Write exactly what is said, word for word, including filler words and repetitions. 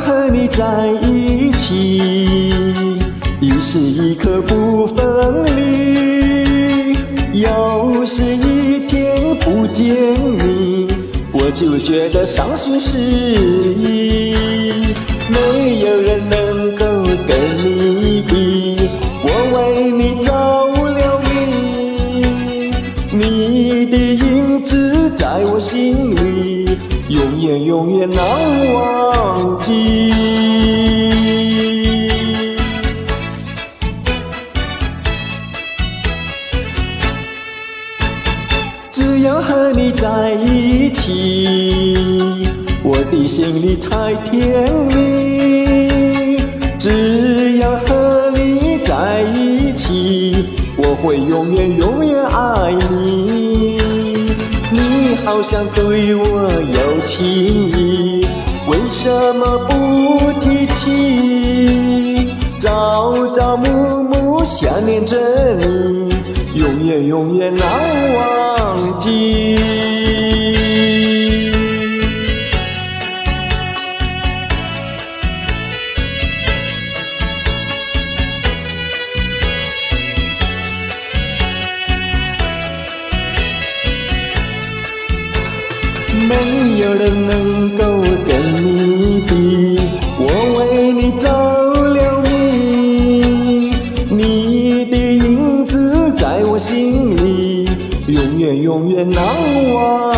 和你在一起，一时一刻不分离。要是一天不见你，我就觉得伤心失意。没有人能够跟你比，我为你着了迷。你的影子在我心里，永远永远难忘记。只要和你在一起，我的心里才甜蜜。只要和你在一起，我会永远永远爱你。你好像对我有情意，为什么不提起？朝朝暮暮想念着你，永远永远难忘记。没有人能够跟你比，我为你着了迷。你的影子在我心里，永远永远难忘。